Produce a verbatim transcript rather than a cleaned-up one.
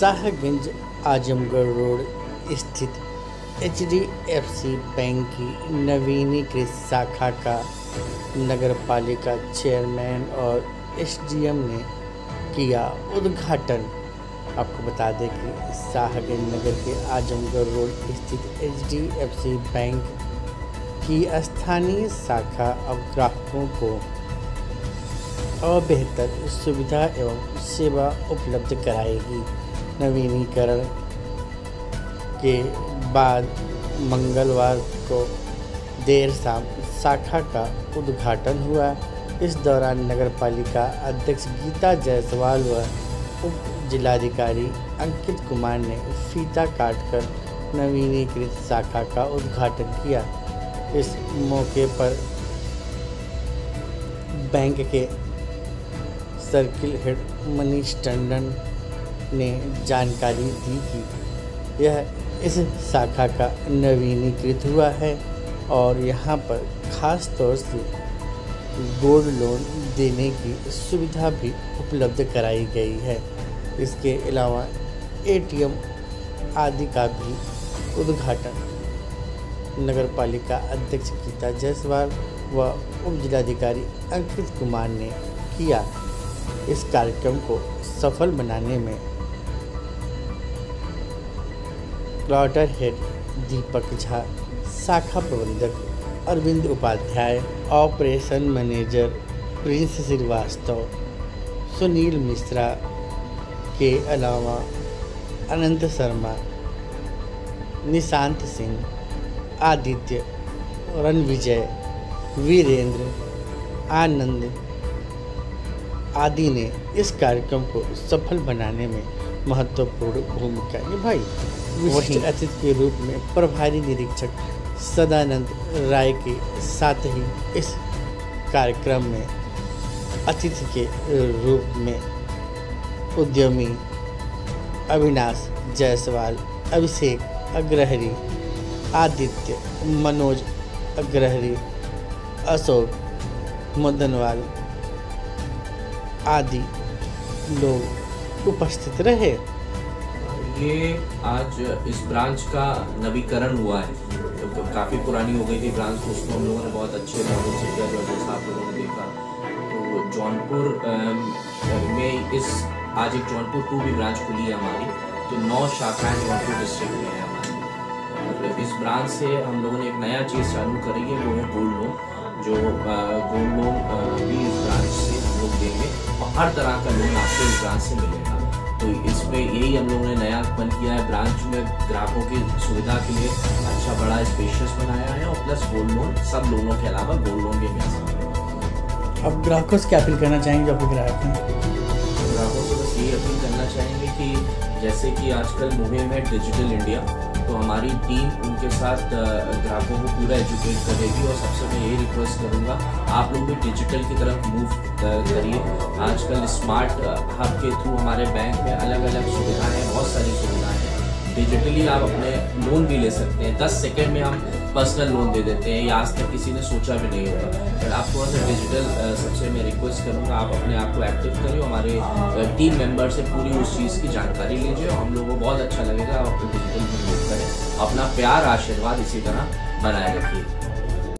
Shahganj Azamgarh road स्थित H D F C bank की नवीनीकृत शाखा का नगरपालिका चेयरमैन और एस डी एम ने किया उद्घाटन। आपको बता दें कि शाहगंज नगर के आजमगढ़ रोड स्थित H D F C bank की स्थानीय शाखा अब ग्राहकों को और बेहतर सुविधा एवं सेवा उपलब्ध कराएगी। नवीनीकरण के बाद मंगलवार को देर शाम शाखा का उद्घाटन हुआ। इस दौरान नगरपालिका अध्यक्ष गीता जायसवाल व उप जिलाधिकारी अंकित कुमार ने फीता काटकर नवीनीकृत शाखा का उद्घाटन किया। इस मौके पर बैंक के सर्किल हेड मनीष टंडन ने जानकारी दी कि यह इस शाखा का नवीनीकृत हुआ है और यहां पर खास तौर से गोल्ड लोन देने की सुविधा भी उपलब्ध कराई गई है। इसके अलावा ए टी एम आदि का भी उद्घाटन नगरपालिका अध्यक्ष गीता जायसवाल व उप जिलाधिकारी अंकित कुमार ने किया। इस कार्यक्रम को सफल बनाने में क्लॉटर हेड दीपक झा, शाखा प्रबंधक Arvind Upadhyay, operation manager Prince Srivastava, Sunil Mishra के अलावा अनंत शर्मा, निशांत सिंह, आदित्य, रणविजय, वीरेंद्र, आनंद आदि ने इस कार्यक्रम को सफल बनाने में महत्वपूर्ण भूमिका निभाई। विशिष्ट अतिथि के रूप में प्रभारी निरीक्षक सदानंद राय के साथ ही इस कार्यक्रम में अतिथि के रूप में उद्यमी अविनाश जायसवाल, अभिषेक अग्रहरी, आदित्य, मनोज अग्रहरी, अशोक मदनवाल आदि लोग उपस्थित रहे। ये आज इस ब्रांच का नवीकरण हुआ है। तो काफ़ी पुरानी हो गई थी ब्रांच, तो उसको हम लोगों ने बहुत अच्छे मॉडल से किया, जो जैसा आप लोगों ने देखा। तो जौनपुर में इस आज एक जौनपुर टू भी ब्रांच खुली है हमारी, तो नौ शाखाएं जौनपुर डिस्ट्रिक्ट में है हमारी। और इस ब्रांच से हम लोगों ने एक नया चीज़ चालू करी है, वो है गोल्ड लोन। जो गोल्ड लोन भी इस ब्रांच से हम लोग देंगे और हर तरह का लोन आपको इस ब्रांच से मिलेगा। तो इसमें यही हम लोगों ने नया बन किया है। ब्रांच में ग्राहकों की सुविधा के लिए अच्छा बड़ा स्पेशियस बनाया है और प्लस गोल्ड लोन, सब लोनों के अलावा गोल्ड लोन भी मिल सकते हैं। अब ग्राहकों से क्या अपील करना चाहेंगे जो आपके ग्राहक हैं? ग्राहकों से बस यही अपील करना चाहेंगे कि जैसे कि आजकल मुहिम है डिजिटल इंडिया, तो हमारी टीम उनके साथ ग्राहकों को पूरा एजुकेट करेगी। और सबसे मैं यही रिक्वेस्ट करूँगा, आप लोग भी डिजिटल की तरफ मूव करिए। आजकल स्मार्ट हब के थ्रू हमारे बैंक में अलग अलग सुविधाएं हैं, बहुत सारी सुविधाएं हैं। डिजिटली आप अपने लोन भी ले सकते हैं। दस सेकेंड में हम पर्सनल लोन दे देते हैं, या आज तक किसी ने सोचा भी नहीं होगा। बट आप थोड़ा सा डिजिटल सबसे मैं रिक्वेस्ट करूँगा, आप अपने आप को एक्टिव करिए, हमारे टीम मेंबर से पूरी उस चीज़ की जानकारी लीजिए और हम लोगों को बहुत अच्छा लगेगा। आप डिजिटल में मूव करें, अपना प्यार आशीर्वाद इसी तरह बनाए रखिए।